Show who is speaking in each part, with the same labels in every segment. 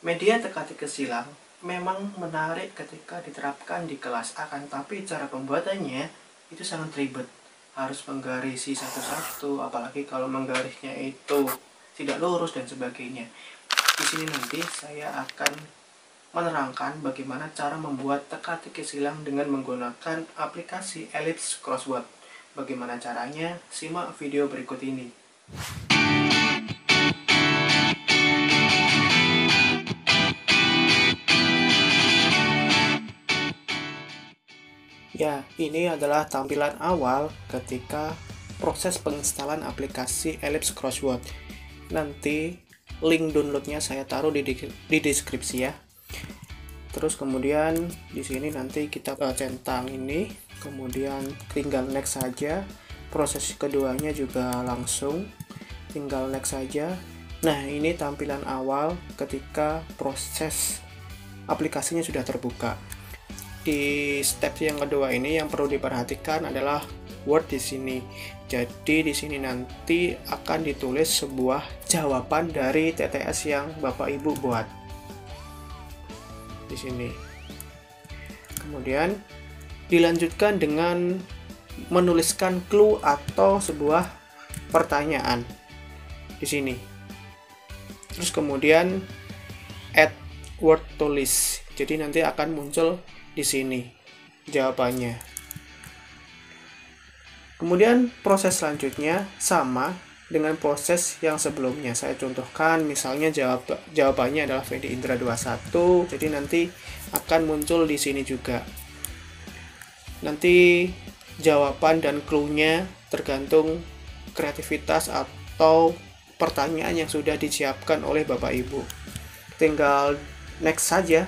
Speaker 1: Media teka-teki silang memang menarik ketika diterapkan di kelas, akan tapi cara pembuatannya itu sangat ribet. Harus menggarisi satu-satu, apalagi kalau menggarisnya itu tidak lurus dan sebagainya. Di sini nanti saya akan menerangkan bagaimana cara membuat teka-teki silang dengan menggunakan aplikasi Ellipse Crossword. Bagaimana caranya? Simak video berikut ini. Ya, ini adalah tampilan awal ketika proses penginstalan aplikasi Ellipse Crossword. Nanti link downloadnya saya taruh di deskripsi ya. Terus kemudian di sini nanti kita centang ini, kemudian tinggal next saja. Proses keduanya juga langsung tinggal next saja. Nah, ini tampilan awal ketika proses aplikasinya sudah terbuka. Di step yang kedua ini yang perlu diperhatikan adalah Word di sini. Jadi di sini nanti akan ditulis sebuah jawaban dari TTS yang Bapak Ibu buat. Di sini. Kemudian dilanjutkan dengan menuliskan clue atau sebuah pertanyaan di sini. Terus kemudian add word to list. Jadi nanti akan muncul di sini jawabannya. Kemudian proses selanjutnya sama dengan proses yang sebelumnya. Saya contohkan misalnya jawabannya adalah Fedi Indra 21. Jadi nanti akan muncul di sini juga. Nanti jawaban dan clue-nya tergantung kreativitas atau pertanyaan yang sudah disiapkan oleh Bapak Ibu. Tinggal next saja.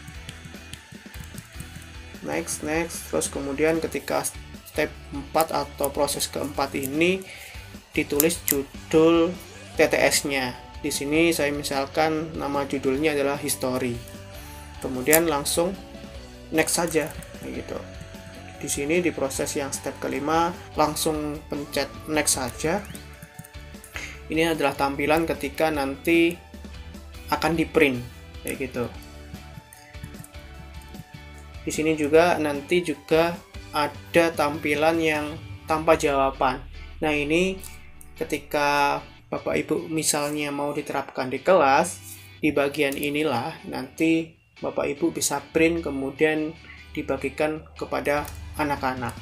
Speaker 1: Next, terus kemudian ketika step 4 atau proses keempat ini ditulis judul TTS-nya. Di sini saya misalkan nama judulnya adalah history. Kemudian langsung next saja gitu. Di sini di proses yang step kelima langsung pencet next saja. Ini adalah tampilan ketika nanti akan di-print kayak gitu. Di sini juga nanti juga ada tampilan yang tanpa jawaban. Nah, ini ketika Bapak Ibu misalnya mau diterapkan di kelas, di bagian inilah nanti Bapak Ibu bisa print kemudian dibagikan kepada anak-anak.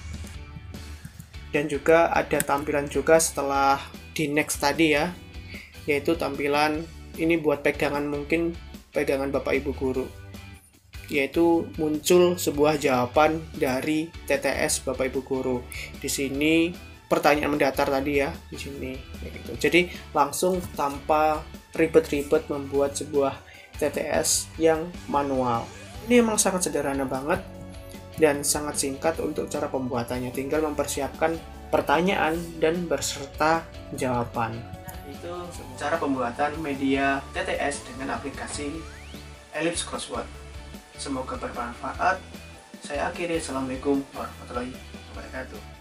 Speaker 1: Dan juga ada tampilan juga setelah di next tadi ya, yaitu tampilan ini buat pegangan, mungkin pegangan Bapak Ibu guru, yaitu muncul sebuah jawaban dari TTS Bapak Ibu guru. Di sini pertanyaan mendatar tadi ya, di sini gitu. Jadi langsung tanpa ribet-ribet membuat sebuah TTS yang manual. Ini emang sangat sederhana banget dan sangat singkat untuk cara pembuatannya. Tinggal mempersiapkan pertanyaan dan berserta jawaban. Itu cara pembuatan media TTS dengan aplikasi Ellipse Crossword. Semoga bermanfaat. Saya akhiri. Assalamualaikum warahmatullahi wabarakatuh.